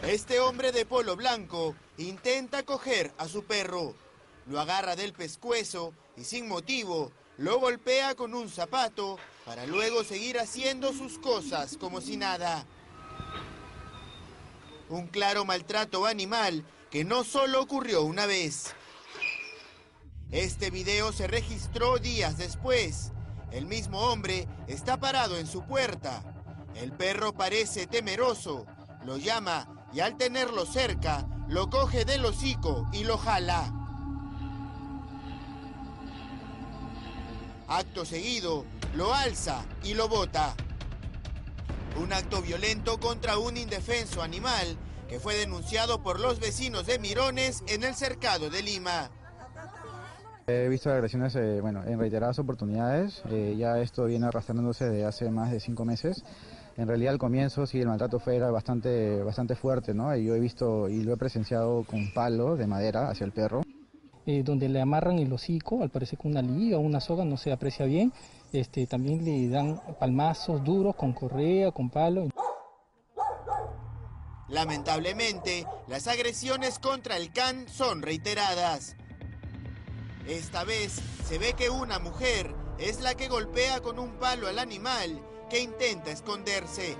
Este hombre de polo blanco intenta coger a su perro. Lo agarra del pescuezo y sin motivo lo golpea con un zapato para luego seguir haciendo sus cosas como si nada. Un claro maltrato animal que no solo ocurrió una vez. Este video se registró días después. El mismo hombre está parado en su puerta. El perro parece temeroso, lo llama y al tenerlo cerca, lo coge del hocico y lo jala. Acto seguido, lo alza y lo bota. Un acto violento contra un indefenso animal que fue denunciado por los vecinos de Mirones en el cercado de Lima. He visto agresiones en reiteradas oportunidades, ya esto viene arrastrándose desde hace más de 5 meses. En realidad al comienzo sí el maltrato era bastante fuerte, ¿no? Y yo he visto y lo he presenciado con palos de madera hacia el perro. Donde le amarran el hocico, al parecer con una liga o una soga, no se aprecia bien. También le dan palmazos duros con correa, con palo. Lamentablemente, las agresiones contra el can son reiteradas. Esta vez se ve que una mujer es la que golpea con un palo al animal que intenta esconderse.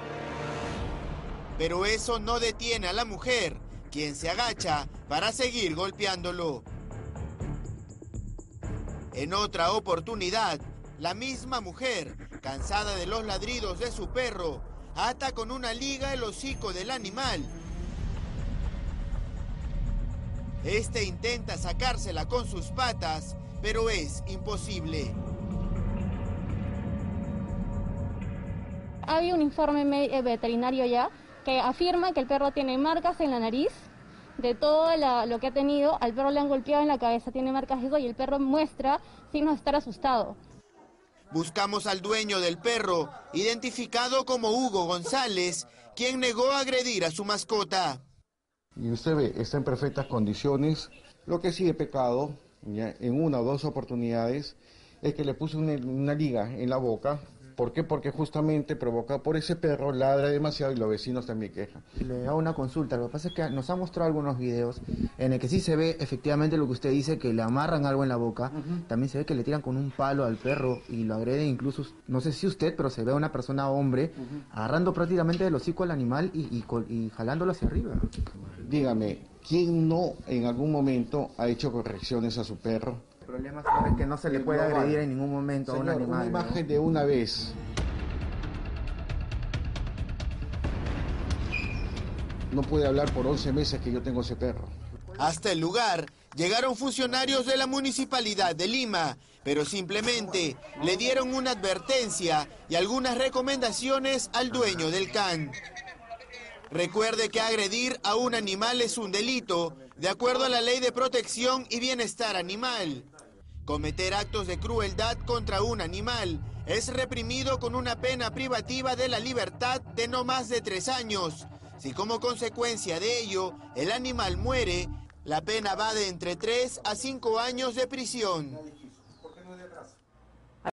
Pero eso no detiene a la mujer, quien se agacha para seguir golpeándolo. En otra oportunidad, la misma mujer, cansada de los ladridos de su perro, ata con una liga el hocico del animal. Este intenta sacársela con sus patas, pero es imposible. Hay un informe veterinario ya que afirma que el perro tiene marcas en la nariz. De todo lo que ha tenido, al perro le han golpeado en la cabeza, tiene marcas de eso y el perro muestra signos de estar asustado. Buscamos al dueño del perro, identificado como Hugo González, quien negó agredir a su mascota. Y usted ve, está en perfectas condiciones. Lo que sí he pecado, ya, en 1 o 2 oportunidades, es que le puse una liga en la boca. ¿Por qué? Porque justamente provocado por ese perro ladra demasiado y los vecinos también quejan. Le hago una consulta, lo que pasa es que nos ha mostrado algunos videos en el que sí se ve efectivamente lo que usted dice, que le amarran algo en la boca, también se ve que le tiran con un palo al perro y lo agreden incluso, no sé si usted, pero se ve a una persona hombre agarrando prácticamente del hocico al animal y jalándolo hacia arriba. Dígame, ¿quién no en algún momento ha hecho correcciones a su perro? El problema es que no se le puede agredir en ningún momento a un animal. Una imagen de una vez. No puede hablar por 11 meses que yo tengo ese perro. Hasta el lugar llegaron funcionarios de la Municipalidad de Lima, pero simplemente le dieron una advertencia y algunas recomendaciones al dueño del can. Recuerde que agredir a un animal es un delito, de acuerdo a la Ley de Protección y Bienestar Animal. Cometer actos de crueldad contra un animal es reprimido con una pena privativa de la libertad de no más de 3 años. Si como consecuencia de ello el animal muere, la pena va de entre 3 a 5 años de prisión.